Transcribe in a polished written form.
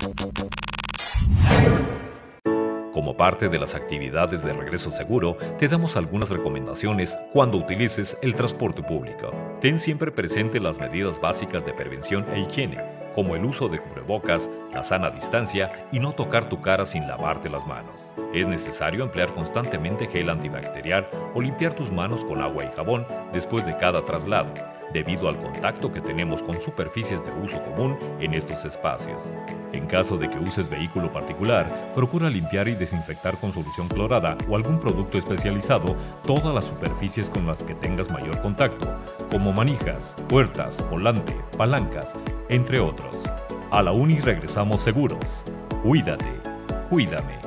Como parte de las actividades de regreso seguro, te damos algunas recomendaciones cuando utilices el transporte público. Ten siempre presente las medidas básicas de prevención e higiene, como el uso de cubrebocas, la sana distancia y no tocar tu cara sin lavarte las manos. Es necesario emplear constantemente gel antibacterial o limpiar tus manos con agua y jabón después de cada traslado, debido al contacto que tenemos con superficies de uso común en estos espacios. En caso de que uses vehículo particular, procura limpiar y desinfectar con solución clorada o algún producto especializado todas las superficies con las que tengas mayor contacto, como manijas, puertas, volante, palancas, entre otros. A la Uni regresamos seguros. Cuídate, cuídame.